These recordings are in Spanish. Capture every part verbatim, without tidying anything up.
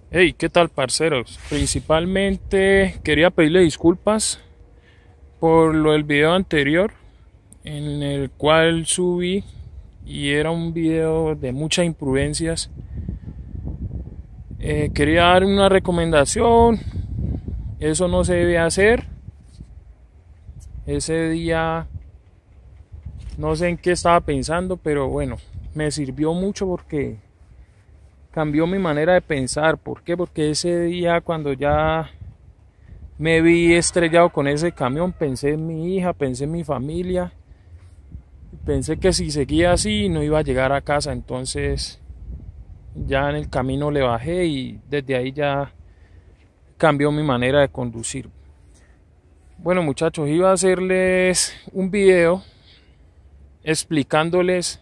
Hey, ¿qué tal, parceros? Principalmente quería pedirle disculpas por lo del video anterior en el cual subí y era un video de muchas imprudencias. Eh, quería dar una recomendación. Eso no se debe hacer. Ese día no sé en qué estaba pensando, pero bueno, me sirvió mucho porque cambió mi manera de pensar. ¿Por qué? Porque ese día, cuando ya me vi estrellado con ese camión, pensé en mi hija, pensé en mi familia, pensé que si seguía así no iba a llegar a casa. Entonces ya en el camino le bajé y desde ahí ya cambió mi manera de conducir. Bueno, muchachos, iba a hacerles un video explicándoles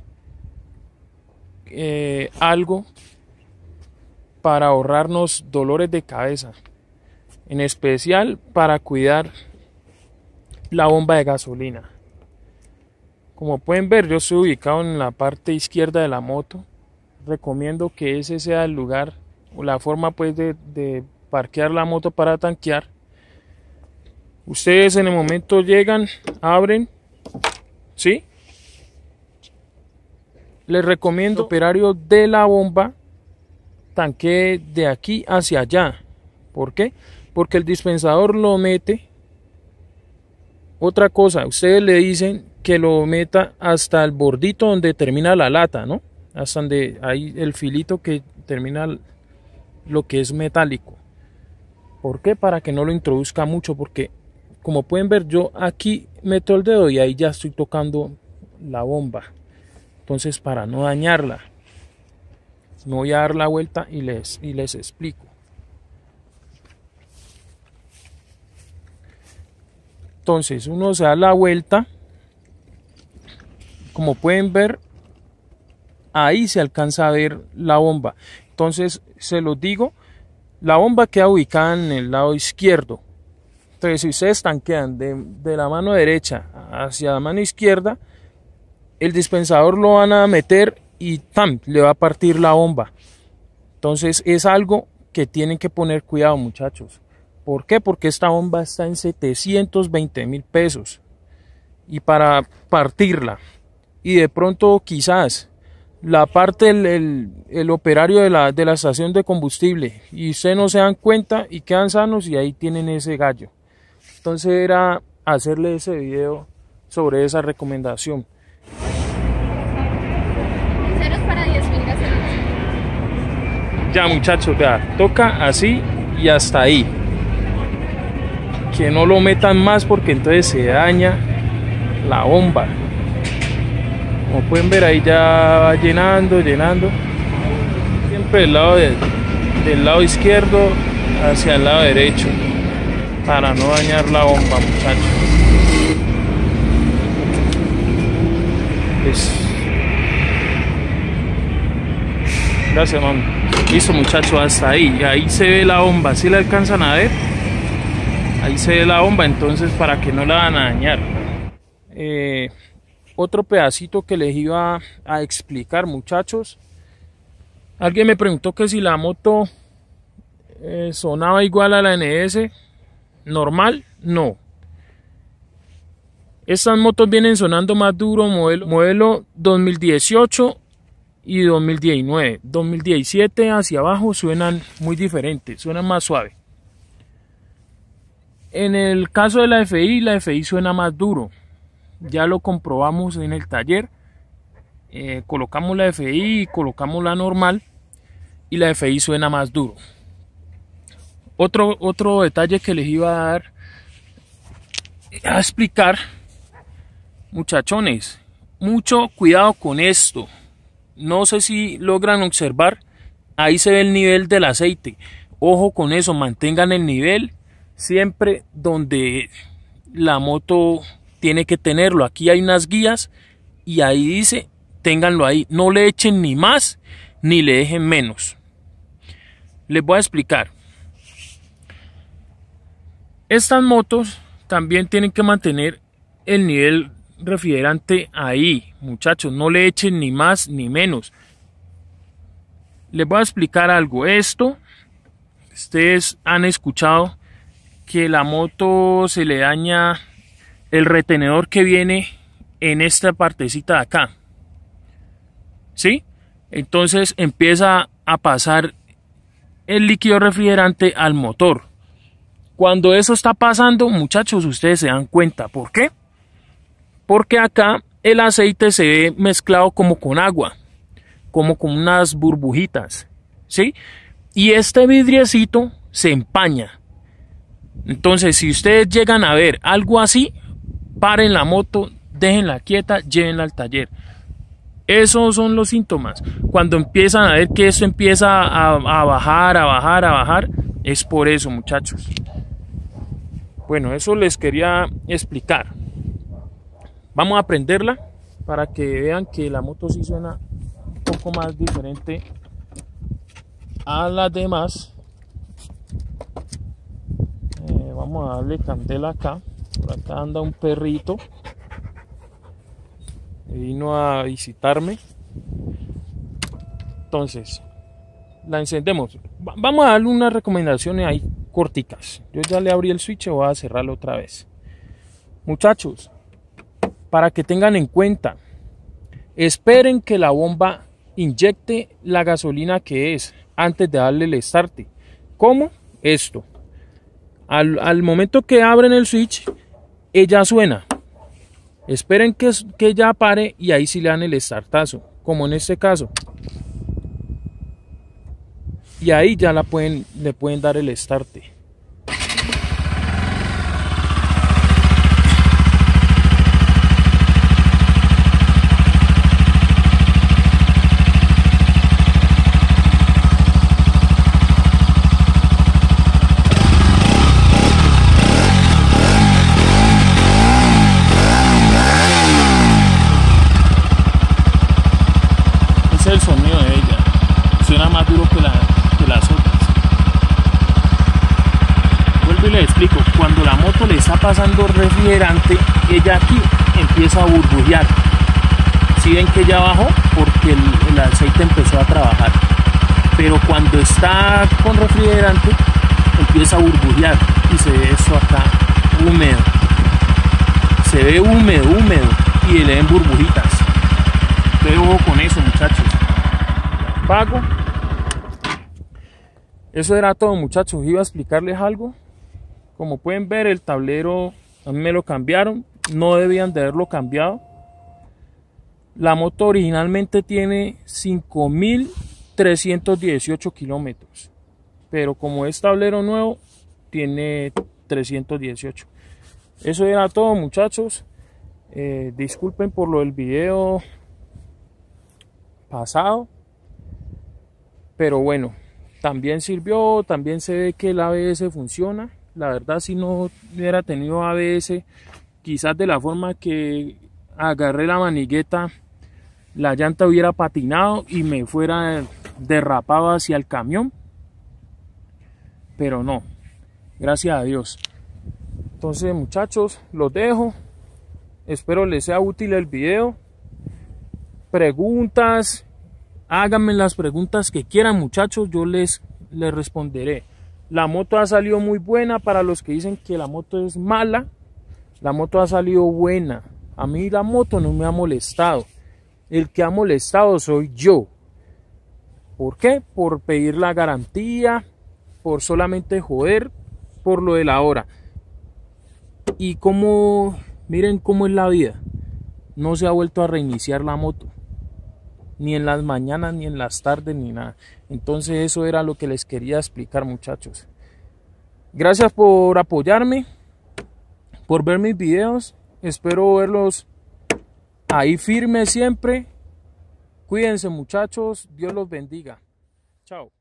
eh, algo para ahorrarnos dolores de cabeza, en especial para cuidar la bomba de gasolina. Como pueden ver, yo estoy ubicado en la parte izquierda de la moto. Recomiendo que ese sea el lugar o la forma pues de, de parquear la moto para tanquear. Ustedes en el momento llegan, abren, ¿sí? Les recomiendo operario de la bomba tanque de aquí hacia allá. ¿Por qué? Porque el dispensador lo mete. Otra cosa, ustedes le dicen que lo meta hasta el bordito donde termina la lata, ¿no? Hasta donde hay el filito que termina lo que es metálico. ¿Por qué? Para que no lo introduzca mucho, porque como pueden ver, yo aquí meto el dedo y ahí ya estoy tocando la bomba. Entonces, para no dañarla, me voy a dar la vuelta y les, y les explico. Entonces, uno se da la vuelta. Como pueden ver, ahí se alcanza a ver la bomba. Entonces, se los digo, la bomba queda ubicada en el lado izquierdo. Entonces, si ustedes tanquean de, de la mano derecha hacia la mano izquierda, el dispensador lo van a meter y ¡tam!, le va a partir la bomba. Entonces, es algo que tienen que poner cuidado, muchachos. ¿Por qué? Porque esta bomba está en setecientos veinte mil pesos. Y para partirla, y de pronto quizás la parte el, el, el operario de la, de la estación de combustible, y ustedes no se dan cuenta y quedan sanos, y ahí tienen ese gallo. Entonces era hacerle ese video sobre esa recomendación. Ceros para diez mil gasolina. Ya, muchachos, vea, toca así y hasta ahí. Que no lo metan más porque entonces se daña la bomba. Como pueden ver, ahí ya va llenando, llenando. Siempre del lado, de, del lado izquierdo hacia el lado derecho, para no dañar la bomba, muchachos. Pues, gracias, mami. Listo, muchachos, hasta ahí. Ahí se ve la bomba. ¿Sí la alcanzan a ver? Ahí se ve la bomba, entonces para que no la van a dañar. Eh, otro pedacito que les iba a explicar, muchachos. Alguien me preguntó que si la moto eh, sonaba igual a la N S normal. No. Estas motos vienen sonando más duro, modelo, modelo dos mil dieciocho y dos mil diecinueve. dos mil diecisiete hacia abajo suenan muy diferentes, suenan más suave. En el caso de la F I, la F I suena más duro. Ya lo comprobamos en el taller. Eh, colocamos la F I y colocamos la normal, y la F I suena más duro. Otro, otro detalle que les iba a dar a explicar, muchachones, mucho cuidado con esto. No sé si logran observar, ahí se ve el nivel del aceite. Ojo con eso, mantengan el nivel siempre donde la moto tiene que tenerlo. Aquí hay unas guías y ahí dice, ténganlo ahí. No le echen ni más ni le dejen menos. Les voy a explicar. Estas motos también tienen que mantener el nivel refrigerante ahí, muchachos. No le echen ni más ni menos. Les voy a explicar algo. Esto ustedes han escuchado que la moto se le daña el retenedor que viene en esta partecita de acá, ¿sí? Entonces empieza a pasar el líquido refrigerante al motor. Cuando eso está pasando, muchachos, ustedes se dan cuenta. ¿Por qué? Porque acá el aceite se ve mezclado como con agua, como con unas burbujitas, ¿sí? Y este vidriecito se empaña. Entonces, si ustedes llegan a ver algo así, paren la moto, déjenla quieta, llévenla al taller. Esos son los síntomas. Cuando empiezan a ver que esto empieza a, a bajar, a bajar, a bajar, es por eso, muchachos. Bueno, eso les quería explicar. Vamos a prenderla para que vean que la moto sí suena un poco más diferente a las demás. Eh, vamos a darle candela acá. Por acá anda un perrito. Vino a visitarme. Entonces, la encendemos. Va vamos a darle unas recomendaciones ahí corticas. Yo ya le abrí el switch y voy a cerrarlo otra vez. Muchachos, para que tengan en cuenta, esperen que la bomba inyecte la gasolina que es antes de darle el start. ¿Cómo? Esto. Al, al momento que abren el switch, ella suena. Esperen que, que ella pare y ahí sí le dan el startazo, como en este caso. Y ahí ya la pueden, le pueden dar el start. Ese es el sonido de ella. Suena más duro que, la, que las otras. Vuelvo y le explico. Cuando la moto le está pasando refrigerante, ella aquí empieza a burbujear. Si ven que ya bajó, porque el, el aceite empezó a trabajar. Pero cuando está con refrigerante, empieza a burbujear. Y se ve esto acá húmedo. Se ve húmedo, húmedo. Y le ven burbujitas. Ojo con eso, muchachos. Pago. Eso era todo, muchachos. Iba a explicarles algo. Como pueden ver, el tablero a mí me lo cambiaron. No debían de haberlo cambiado. La moto originalmente tiene cinco mil trescientos dieciocho kilómetros, pero como es tablero nuevo, tiene trescientos dieciocho. Eso era todo, muchachos. Eh, disculpen por lo del video pasado, pero bueno, también sirvió. También se ve que el A B S funciona. La verdad, si no hubiera tenido A B S, quizás de la forma que agarré la manigueta, la llanta hubiera patinado y me fuera derrapado hacia el camión, pero no, gracias a Dios. Entonces, muchachos, los dejo. Espero les sea útil el video. Preguntas, háganme las preguntas que quieran, muchachos, yo les, les responderé. La moto ha salido muy buena. Para los que dicen que la moto es mala, la moto ha salido buena. A mí la moto no me ha molestado. El que ha molestado soy yo. ¿Por qué? Por pedir la garantía, por solamente joder, por lo de la hora. Y como, miren cómo es la vida. No se ha vuelto a reiniciar la moto. Ni en las mañanas, ni en las tardes, ni nada. Entonces eso era lo que les quería explicar, muchachos. Gracias por apoyarme, por ver mis videos. Espero verlos ahí firmes siempre. Cuídense, muchachos. Dios los bendiga. Chao.